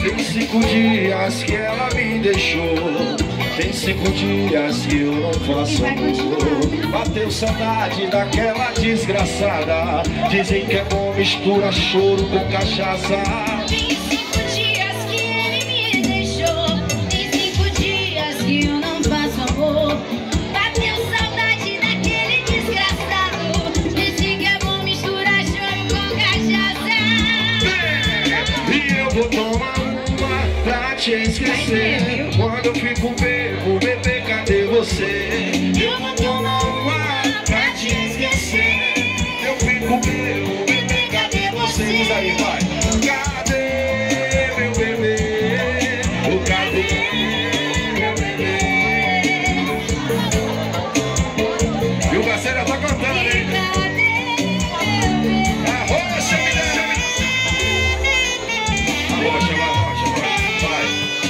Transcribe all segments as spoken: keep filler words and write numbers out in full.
Tem cinco dias que ela me deixou. Tem cinco dias que eu não faço amor. Bateu saudade daquela desgraçada. Dizem que é bom, mistura choro com cachaça. Tem cinco dias que ele me deixou. Tem cinco dias que eu não faço amor. Bateu saudade daquele desgraçado. Dizem que é bom, mistura choro com cachaça. E eu vou tomar uma pra te esquecer. Quando eu fico bebo, bebê, cadê você? Eu vou tomar uma pra te esquecer. Eu fico bebo, bebê, cadê você? Diz aí, vai. Cadê meu bebê? O cadê meu bebê? E o Garceira tá cantando, hein? Arrocha, menina! Arrocha, vai, arrocha, vai,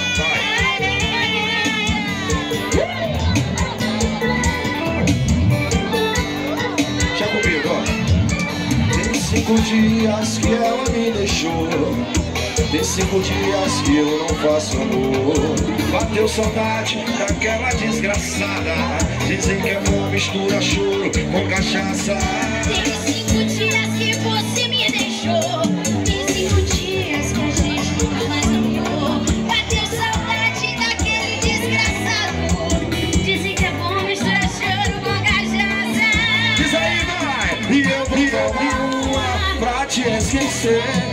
vai. Já comigo, ó. Tem cinco dias que ela me deixou. Tem cinco dias que eu não faço amor. Bateu saudade daquela desgraçada. Dizem que é bom, mistura choro com cachaça. Tem cinco dias que você me deixou. Tem cinco dias que a gente não faz amor. Bateu saudade daquele desgraçado. Dizem que é bom, mistura choro com cachaça. Diz aí, vai! E eu vou tomar uma pra te esquecer.